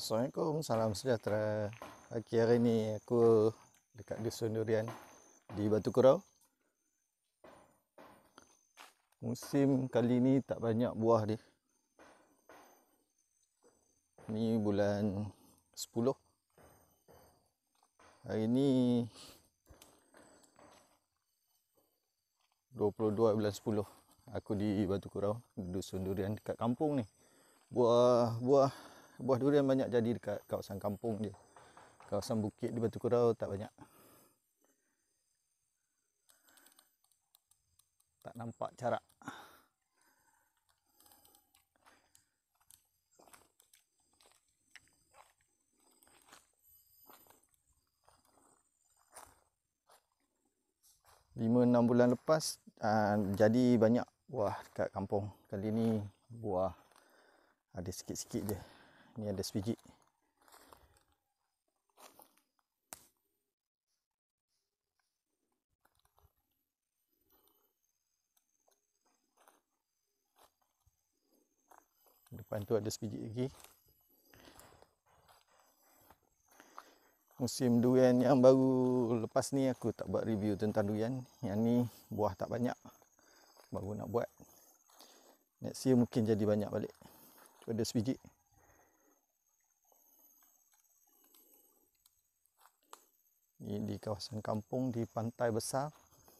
Assalamualaikum, salam sejahtera. Pagi hari ni aku dekat Dusun Durian di Batu Kurau. Musim kali ni tak banyak buah dia. Ni bulan 10. Hari ni 22 bulan 10. Aku di Batu Kurau, di Dusun Durian dekat kampung ni. Buah durian banyak jadi dekat kawasan kampung je. Kawasan bukit di Batu Kurau tak banyak. Tak nampak carak. Lima enam bulan lepas jadi banyak buah dekat kampung. Kali ni buah ada sikit-sikit je. Ni ada sebiji. Depan tu ada sebiji lagi. Musim durian yang baru lepas ni aku tak buat review tentang durian. Yang ni buah tak banyak. Baru nak buat. Next year mungkin jadi banyak balik. Tu ada sebiji. Ni di kawasan kampung di pantai besar.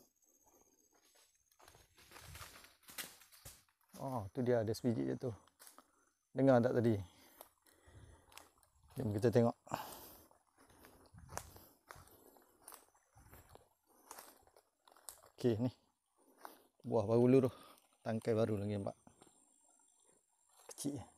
Oh, tu dia ada sebiji je tu. Dengar tak tadi? Jom kita tengok. Okey, ni. Buah baru dulu tu. Tangkai baru lagi nampak. Kecil je.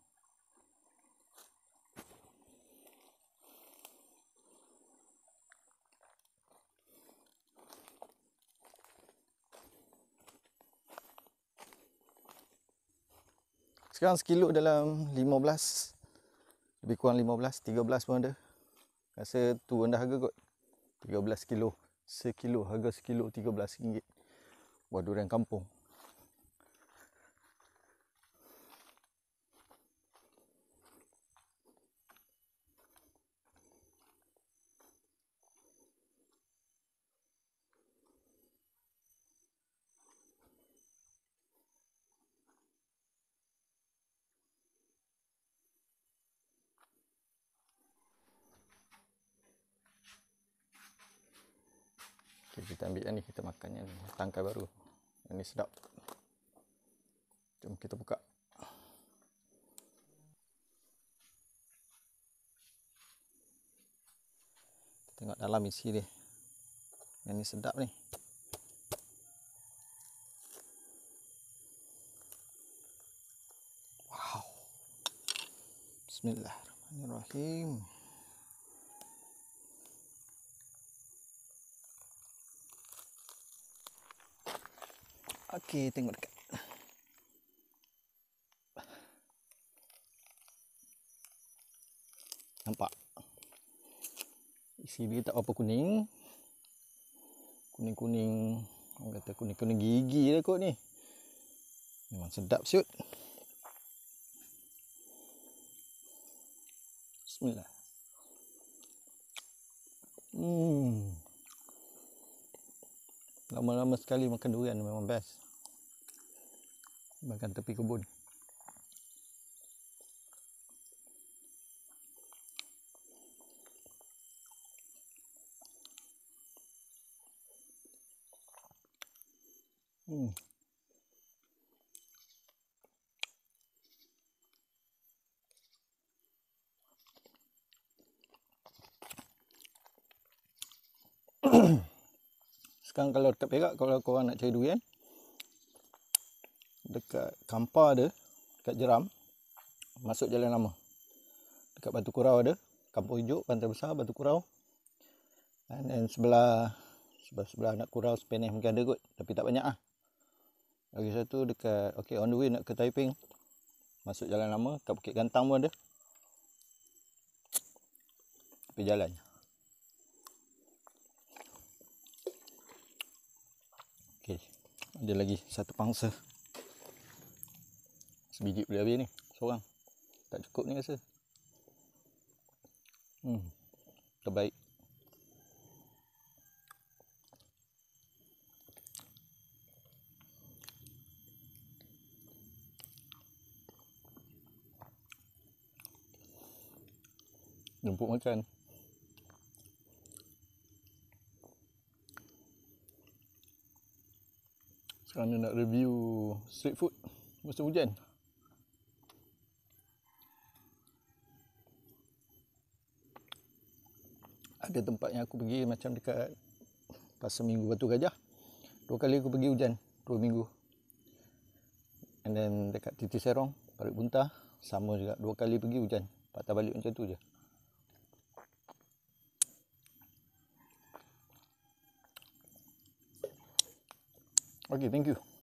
Sekarang sekilo dalam 15. Lebih kurang 15, 13 pun ada. Rasa tu rendah harga kot. 13 kilo. Sekilo, harga sekilo RM13. Buah durian kampung. Okay, kita ambil yang ni, kita makan yang ni. Tangkai baru. Yang ni sedap. Jom kita buka. Tengok dalam isi dia. Yang ni sedap ni. Wow. Bismillahirrahmanirrahim. Okey, tengok dekat. Nampak? Isi dia tak apa kuning. Kuning-kuning, orang kata kuning-kuning gigi lah kot ni. Memang sedap siut. Bismillah. Lama-lama sekali makan durian, memang best. Makan tepi kebun. Sekarang kalau dekat Perak, kalau korang nak cari durian, dekat Kampar ada, dekat Jeram, masuk jalan lama. Dekat Batu Kurau ada, Kampung Hijau, Pantai Besar, Batu Kurau. Dan sebelah nak Kurau, Sepeneh mungkin ada kot, tapi tak banyak lah. Lagi satu dekat, on the way nak ke Taiping, masuk jalan lama, kat Bukit Gantang pun ada. Tepi jalan. Okey, ada lagi satu pangsa. Sebiji boleh habis ni, seorang. Tak cukup ni rasa. Terbaik. Jemput makan. Sekarang ni nak review street food masa hujan. Ada tempat yang aku pergi macam dekat Pasar Minggu Batu Gajah. 2 kali aku pergi hujan, 2 minggu. And then dekat Titi Serong, Parit Buntah, sama juga 2 kali pergi hujan. Patah balik macam tu je. Okay, thank you.